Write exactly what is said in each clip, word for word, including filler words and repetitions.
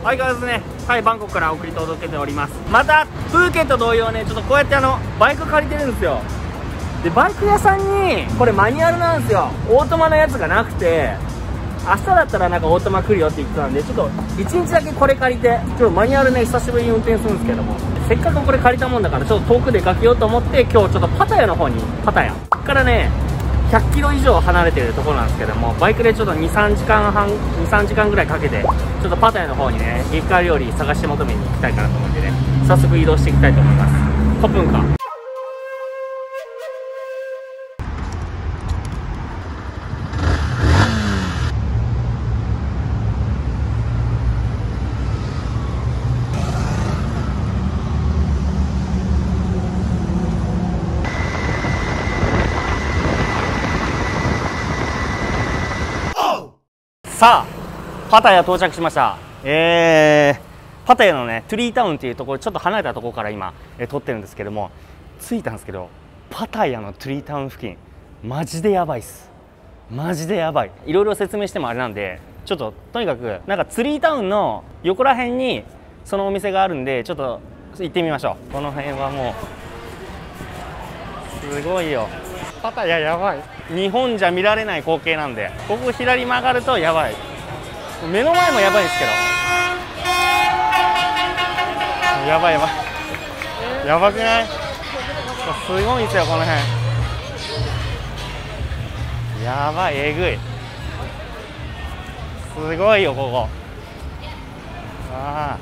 相変わらずね、タイバンコクから送り届けております。またプーケット同様ね、ちょっとこうやってあのバイク借りてるんですよ。でバイク屋さんにこれマニュアルなんですよ。オートマのやつがなくて、明日だったらなんかオートマ来るよって言ってたんで、ちょっといちにちだけこれ借りて、ちょっとマニュアルね久しぶりに運転するんですけども、せっかくこれ借りたもんだからちょっと遠く出かけようと思って、今日ちょっとパタヤの方に、パタヤこっからねひゃっキロ以上離れてるところなんですけども、バイクでちょっとにさんじかんはんにさんじかんぐらいかけて、ちょっとパタヤの方にね激辛料理探して求めに行きたいかなと思ってね、早速移動していきたいと思います。トップンかさあパタヤ到着しました。えー、パタヤのねトゥリータウンっていうところ、ちょっと離れたところから今、えー、撮ってるんですけども、着いたんですけど、パタヤのトゥリータウン付近マジでやばいっす。マジでやばい。いろいろ説明してもあれなんで、ちょっととにかくなんかトゥリータウンの横ら辺にそのお店があるんで、ちょっと行ってみましょう。この辺はもうすごいよ。パタヤやばい。日本じゃ見られない光景なんで、ここ左曲がるとやばい。目の前もやばいですけど、やばいやばいやばくない？すごいんですよこの辺。やばい、えぐい、すごいよここ。あ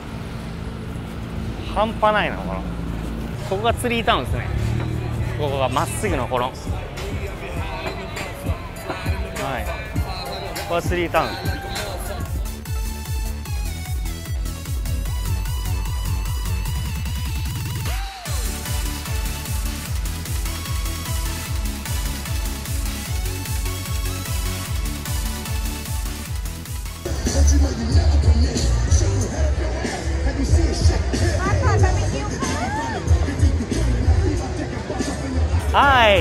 あ半端ないな。このここがツリータウンですね。ここがまっすぐのこの、はい、ここはツリータウン。はい。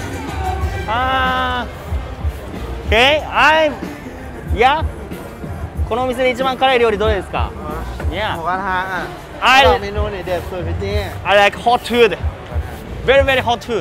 あー。Okay, I. Yeah. このお店で一番辛い料理どれですか？ Yeah. หมูกระทะอ่ะ I เมนูเนี่ยเด็ดสุดพี่จี้ I like hot food. Very very hot food.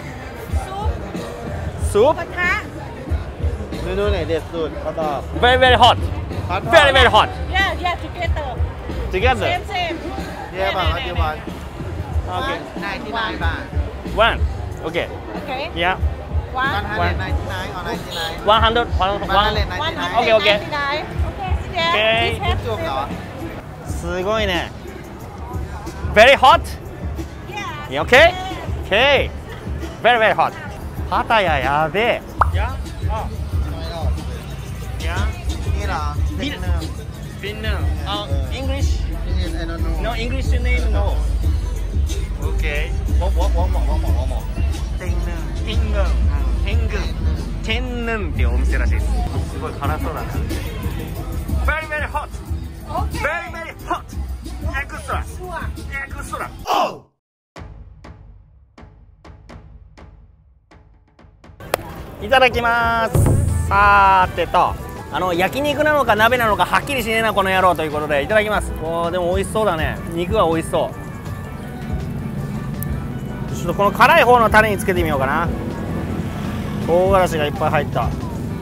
ซุปกระทะเมนูเนี่ยเด็ดสุดเขาตอบ Very very hot. Very very hot. yeah yeah together Together. same same เย่บังปัจจุบัน Okay. นายที่นายบาท One. Okay. okay Yeah. วันวันฮันเดนายที่นายเอานายที่นาย One hundred. One. วันฮันเด One. นายที่นาย Okay, okay. okay Okay. จุ่มเหรอすごいね。Very hot. yeah Okay. Okay. Very very hot. パタヤやべえ。Yeah. ทำไมหรอ Yeah. นี่เหรอฟินเนอร์ Finland. Uh, English. นี่ไอ้นนท์ No English name no. Okay. One one one more one more one more. ติงเนอร์ Tengun. Tengun. Tengun っていうお店らしいです。すごい辛そうだね。Very very hot. Very very hot. Extra. Extra. Oh. いただきます。さーてと。あの焼肉なのか鍋なのかはっきりしねえなこの野郎ということでいただきます。おーでも美味しそうだね。肉は美味しそう。ちょっとこの辛い方のタレにつけてみようかな。唐辛子がいっぱい入った。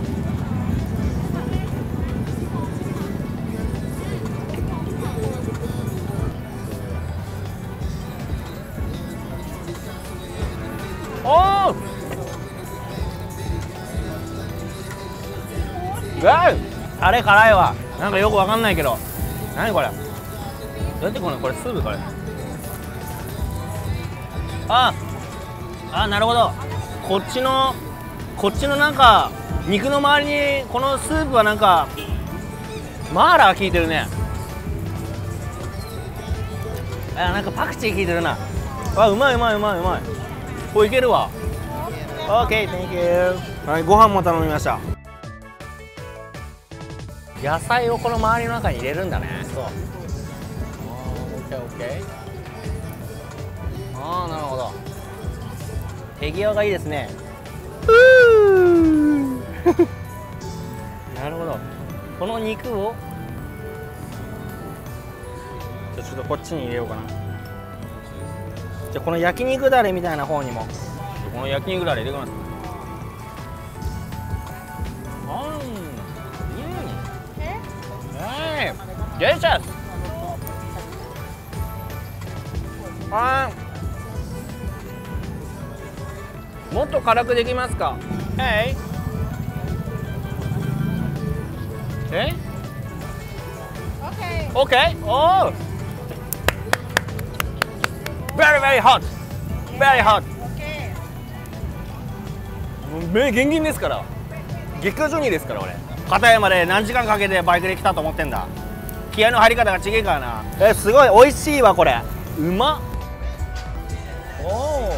おーあれ辛いわ。なんかよくわかんないけど。何これ。どうやってこれこれスープこれ。ああ、なるほど。こっちのこっちのなんか肉の周りにこのスープはなんかマーラー効いてるね。あ、なんかパクチー効いてるな。あ、うまいうまいうまいうまい。これいけるわ。オーケー、Thank you。はい、ご飯も頼みました。野菜をこの周りの中に入れるんだね。そう。オッケーオッケー。ああ、なるほど。手際がいいですね。なるほど。この肉をじゃあちょっとこっちに入れようかな。じゃあこの焼肉だれみたいな方にもこの焼肉だれ入れます。うんうんえー、デリシャス。あーもっと辛くできますか。えいえ Okay. Okay. Oh. Very very hot. Very hot. Okay. 目ギンギンですから。月下ジョニーですから俺。片山で何時間かけてバイクで来たと思ってんだ。気合の入り方が違えからな。えすごい美味しいわこれ。うまっ。お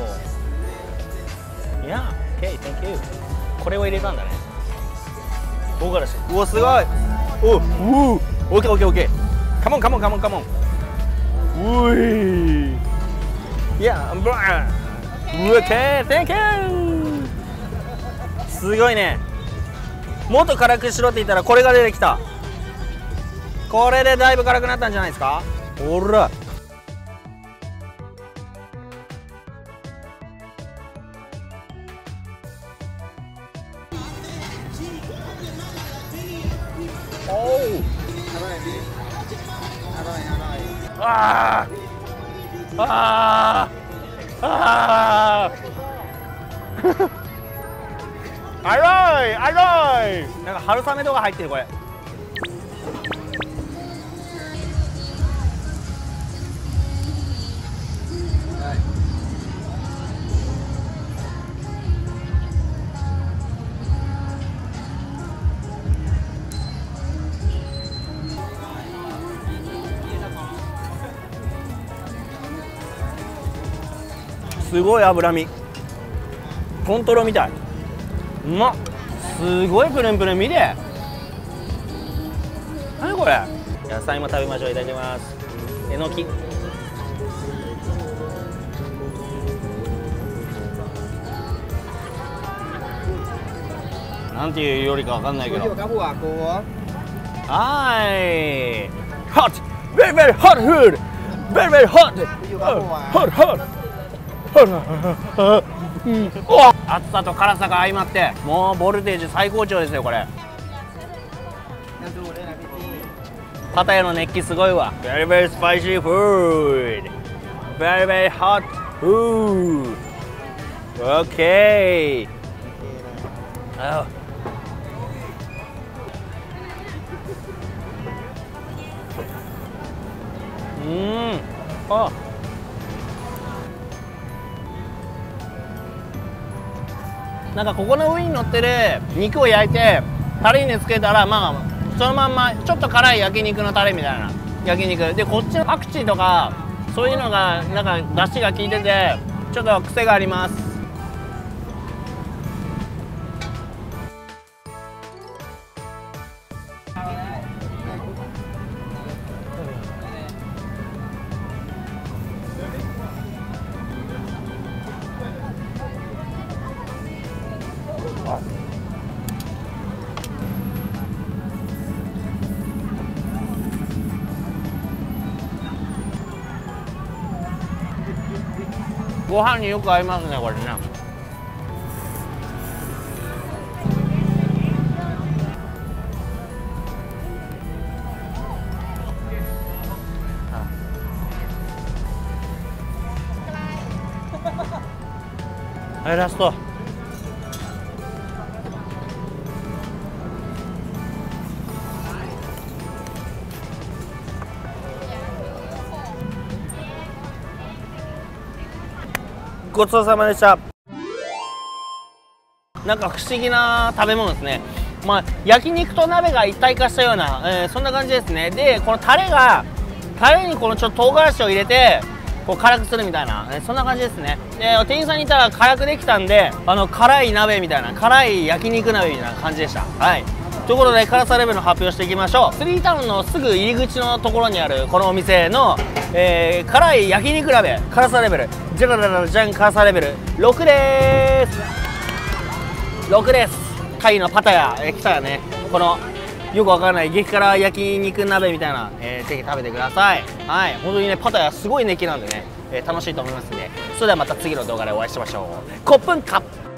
お。いや、OK, thank you。これを入れたんだね。唐辛子。うわすごい。おう、うお、OK OK OK。カモンカモンカモンカモン。うい。いや、ブラー。OK, thank you。すごいね。もっと辛くしろって言ったらこれが出てきた。これでだいぶ辛くなったんじゃないですか。ほら。おお。ああ。ああ。ああ。あらい、あらい。なんか春雨とか入ってるこれ。すごい脂身。コントロみたい。うまっ。すごいプルンプルン見て。何これ。野菜も食べましょう。いただきます。えのき。なんていうよりかわかんないけど。はい。Hot, very very hot food, very very hot, hot hot. 暑さと辛さが相まってもうボルテージ最高潮ですよこれ。パタヤの熱気すごいわ。 Very very spicy food, very very hot food. Okay. うんあなんかここの上に乗ってる肉を焼いてタレにつけたらまあそのまんまちょっと辛い焼肉のタレみたいな焼肉で、こっちのパクチーとかそういうのがなんか出汁が効いててちょっと癖があります。ご飯によく合いますねこれね。はいラスト。ごちそうさまでした。なんか不思議な食べ物ですね。まあ焼肉と鍋が一体化したような、えー、そんな感じですね。でこのタレがタレにこのちょっと唐辛子を入れてこう辛くするみたいな、えー、そんな感じですね。で店員さんに言ったら辛くできたんであの辛い鍋みたいな辛い焼肉鍋みたいな感じでした。はいということで辛さレベルの発表していきましょう。スリータウンのすぐ入り口のところにあるこのお店の、えー、辛い焼肉鍋辛さレベルじゃらららじゃん辛さレベルろくでーす。ろくです。タイのパタヤ、えー、来たらねこのよくわからない激辛焼肉鍋みたいな、えー、ぜひ食べてください。はい、本当にねパタヤすごい熱気なんでね、えー、楽しいと思いますんで、それではまた次の動画でお会いしましょう。コップンカップ